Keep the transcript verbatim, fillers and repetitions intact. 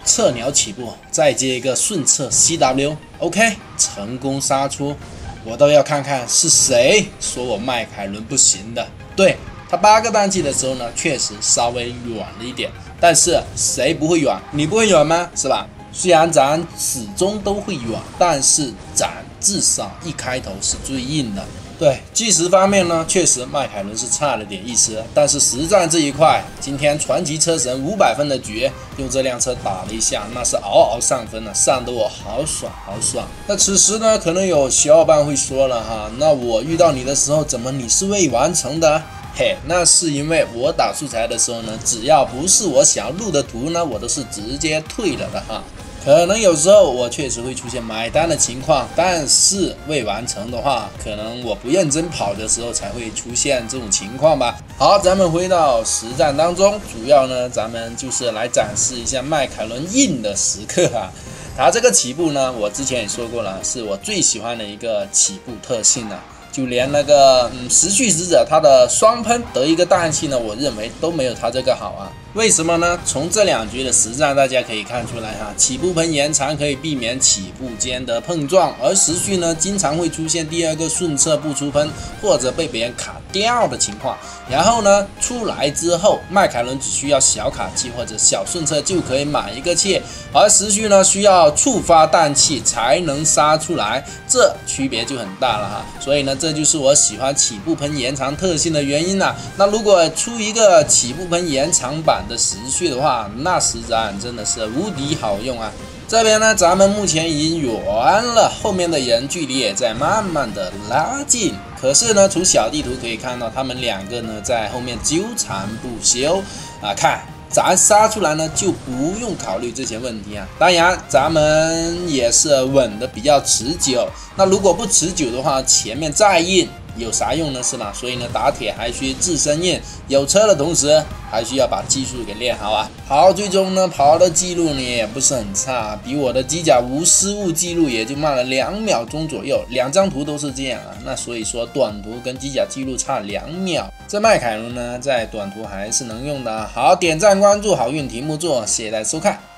侧鸟起步，再接一个顺侧 C W，OK， 成功杀出。我都要看看是谁说我迈凯伦不行的。对，他八个氮气的时候呢，确实稍微软了一点，但是谁不会软？你不会软吗？是吧？虽然咱始终都会软，但是咱至少一开头是最硬的。对，计时方面呢，确实迈凯伦是差了点意思，但是实战这一块，今天传奇车神五百分的局，用这辆车打了一下，那是嗷嗷上分了，上得我好爽好爽。那此时呢，可能有小伙伴会说了哈，那我遇到你的时候，怎么你是未完成的？嘿，那是因为我打素材的时候呢，只要不是我想要录的图呢，我都是直接退了的哈。可能有时候我确实会出现买单的情况，但是未完成的话，可能我不认真跑的时候才会出现这种情况吧。好，咱们回到实战当中，主要呢，咱们就是来展示一下迈凯伦硬的时刻啊。它这个起步呢，我之前也说过了，是我最喜欢的一个起步特性了。就连那个嗯时序使者它的双喷得一个氮气呢，我认为都没有它这个好啊。为什么呢？从这两局的实战大家可以看出来哈，起步喷延长可以避免起步间的碰撞，而时序呢经常会出现第二个顺侧不出喷或者被别人卡掉的情况。然后呢出来之后，迈凯伦只需要小卡气或者小顺侧就可以满一个气，而时序呢需要触发氮气才能杀出来，这区别就很大了哈。所以呢，这就是我喜欢起步喷延长特性的原因啦。那如果出一个起步喷延长版的时序的话，那实战真的是无敌好用啊！这边呢，咱们目前已经远了，后面的人距离也在慢慢的拉近。可是呢，从小地图可以看到，他们两个呢在后面纠缠不休啊！看，咱杀出来呢，就不用考虑这些问题啊。当然，咱们也是稳的比较持久。那如果不持久的话，前面再硬有啥用呢？是吧？所以呢，打铁还需自身硬，有车的同时还需要把技术给练好啊。好，最终呢，跑的记录呢也不是很差，比我的机甲无失误记录也就慢了两秒钟左右，两张图都是这样啊。那所以说短图跟机甲记录差两秒，这迈凯伦呢在短图还是能用的。好，点赞关注，好运题目做，谢谢大家收看。